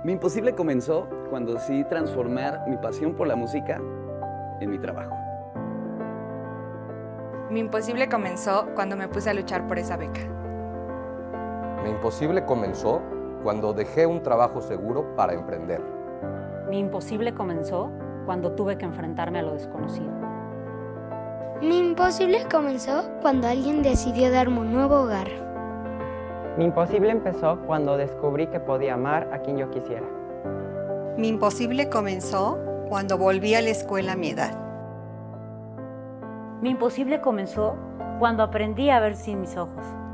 Mi imposible comenzó cuando decidí transformar mi pasión por la música en mi trabajo. Mi imposible comenzó cuando me puse a luchar por esa beca. Mi imposible comenzó cuando dejé un trabajo seguro para emprender. Mi imposible comenzó cuando tuve que enfrentarme a lo desconocido. Mi imposible comenzó cuando alguien decidió darme un nuevo hogar. Mi imposible empezó cuando descubrí que podía amar a quien yo quisiera. Mi imposible comenzó cuando volví a la escuela a mi edad. Mi imposible comenzó cuando aprendí a ver sin mis ojos.